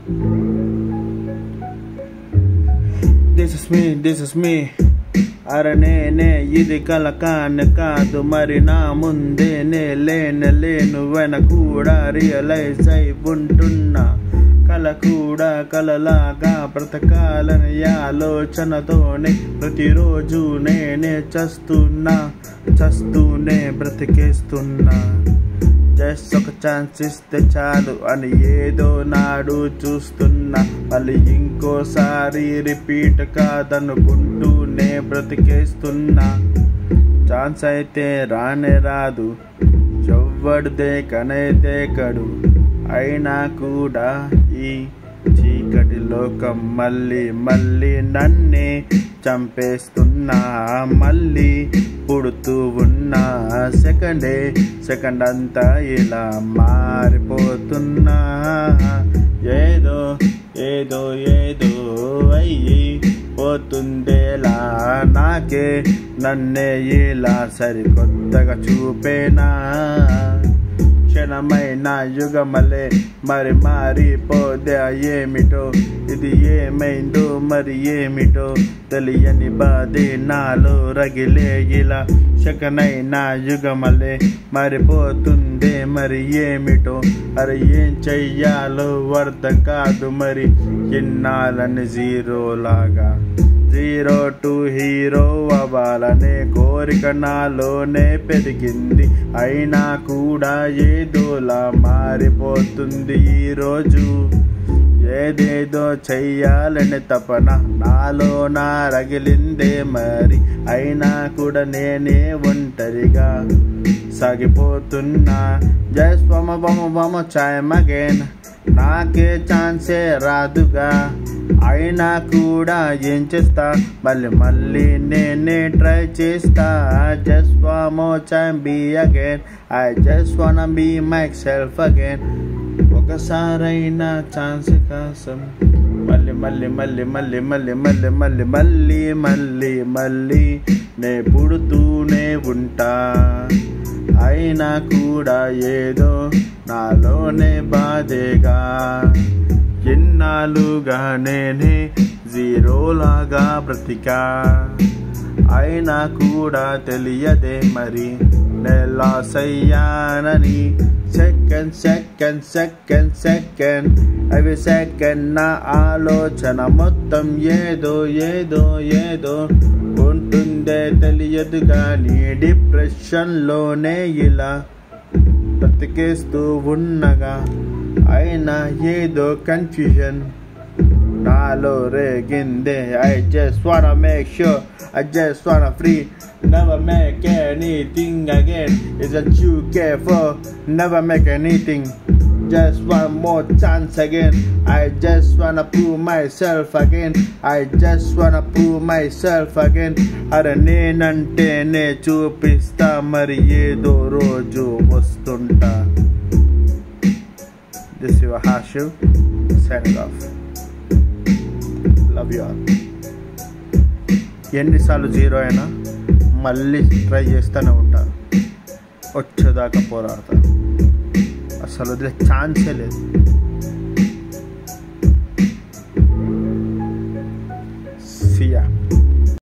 This is me. అరనేనే ఇది కల కాదు మరి నా ముందే లేను వెన కూడా రియలైజ్ అయి ఉంటున్నా కల కూడా కలలాగా బ్రతకాలని ఆలోచనతోనే ప్రతిరోజు నేనే చస్తూనే బ్రతికేస్తున్నా. జస్ట్ ఒక ఛాన్స్ ఇస్తే చాలు అని ఏదో నాడు చూస్తున్నా, మళ్ళీ ఇంకోసారి రిపీట్ కాదనుకుంటూనే బ్రతికేస్తున్నా. ఛాన్స్ అయితే రానే రాదు, ఎవ్వడు దేకడు, అయినా కూడా ఈ చీకటి లోకం మళ్ళీ నన్నే చంపేస్తున్నా. మళ్ళీ పుడుతూ ఉన్నా సెకండ్ అంతా ఇలా మారిపోతున్నా. ఏదో అయ్యి పోతుందేలా నాకే నన్నే ఇలా సరికొత్తగా చూపేనా. క్షణమైన యుగమలే మరి మారిపోదే ఏమిటో, ఇది ఏమైందో మరి ఏమిటో తెలియని బాధే నాలో రగిలే ఇలా. సెకనైనా యుగమలే మారిపోతుందే మరి ఏమిటో, అరే ఏం చెయ్యాలో అర్థం కాదు మరి. ఎన్నాళ్ళని జీరోలాగా 0 to హీరో అవ్వాలనే కోరిక నాలోనే పెరిగింది, అయినా కూడా ఏదోలా మారిపోతుంది ఈరోజు. ఏదేదో చెయ్యాలని తపన నాలో రగిలిందే మరి, అయినా కూడా నేనే ఒంటరిగా సాగిపోతున్నా. జస్ట్ బొమ్మ టైమ్ అగైన్, నాకే ఛాన్సే రాదుగా, అయినా కూడా ఏం చేస్తా మళ్ళీ నేనే ట్రై చేస్తా. Just one more time be again, I just wanna be myself again. ఒకసారైనా ఛాన్స్ కోసం మళ్ళీ నే పుడుతూనే ఉంటా. అయినా కూడా ఏదో నాలోనే బాధేగా, ఎన్నాళ్ళుగా నేనే జీరోలాగా బ్రతికా, అయినా కూడా తెలియదే మరి నే లాస్ అయ్యానని. సెకండ్ అవి సెకండ్ నా ఆలోచన మొత్తం ఏదో ఉంటుందే తెలియదు గాని, డిప్రెషన్లోనే ఇలా బ్రతికేస్తూ ఉన్నగా, అయినా ఏదో కన్ఫ్యూజన్ నాలో రేగిందే. I just wanna make sure, I just wanna free, never make anything again. It's that you care for, never make anything. Just one more chance again, I just wanna prove myself again, I just wanna prove myself again. అరే నేనంటేనే చూపిస్తా మరి ఏదో రోజు వస్తుంటా. This is your Hashim signing off. Love you all. ఎన్నిసార్లు zero అయినా మళ్ళీ try చేస్తూనే ఉంటా, వచ్చేదాకా పోరాడతా, అసలు వదిలే ఛాన్సే లేదు. See ya.